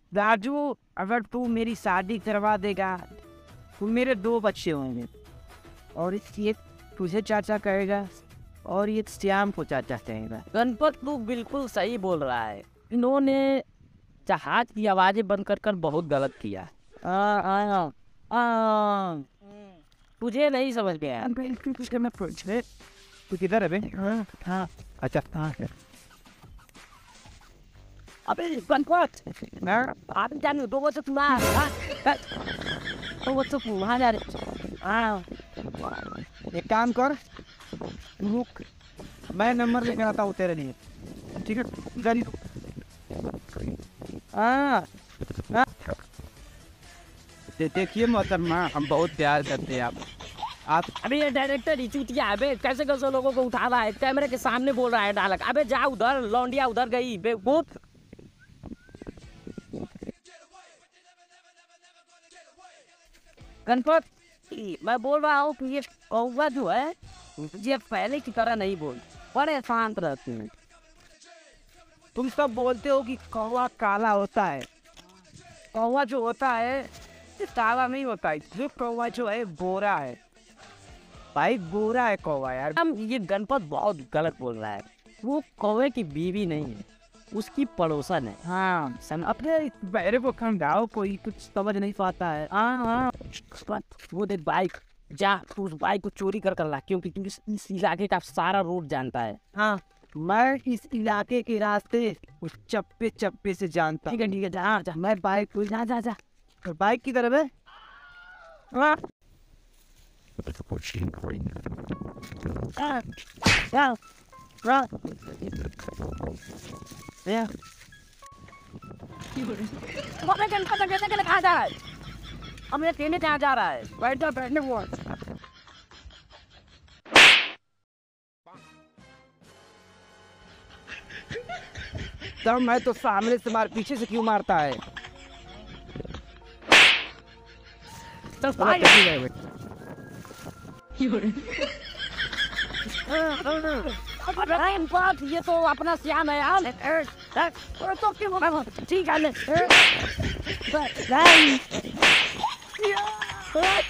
राजू, अगर तू मेरी शादी करवा देगा तो मेरे 2 बच्चे होंगे, और ये तुझे चाचा कहेगा और ये श्याम को चाचा कहेगा। गणपत तू बिल्कुल सही बोल रहा है। इन्होंने जहाज की आवाजें बंद कर बहुत गलत किया। तुझे नहीं समझ में आया। तू किधर है बे? हाँ अच्छा हाँ। अबे गणपत, आप जान दो वो तो वहाँ जा रहे। एक काम कर, रुक, मैं नंबर लेकर आता हूँ तेरे लिए, ठीक है? गाड़ी देखिए मोहतरमा, हम बहुत प्यार करते हैं आप। अबे ये डायरेक्टर ही चूतिया है बे, कैसे कैसे लोगों को उठा रहा है, कैमरे के सामने बोल रहा है डायलॉग। अबे जा उधर, लौंडिया उधर गई बेवकूफ। गणपत, मैं बोल रहा हूँ कि ये कौवा जो है ये पहले की तरह नहीं बोल, बड़े शांत रहते हैं। तुम सब बोलते हो कि कौवा काला होता है, कौवा जो होता है ये काला नहीं होता है, जो कौवा जो है गोरा है भाई, गोरा है कौवा यार। हम ये गणपत बहुत गलत बोल रहा है। वो कौवे की बीवी नहीं है, उसकी पड़ोसन है। हाँ अपने मेरे को समझाओ, कोई कुछ समझ नहीं पाता है। हाँ वो देख बाइक, जा तू उस बाइक को चोरी कर ला, क्योंकि तू इस इलाके का सारा रोड जानता है। हाँ मैं इस इलाके के रास्ते उस चप्पे चप्पे से जानता। ठीक है जा जा, मैं बाइक को जा जा जा। बाइक की तरफ है। हाँ कहाँ जा रहा है? अब मेरे ट्रेन कहाँ जा रहा है? बैठने वो तब मैं तो सामने से मार, पीछे से क्यों मारता है? तो ये तो अपना श्याम है यार। तो क्यों ठीक है।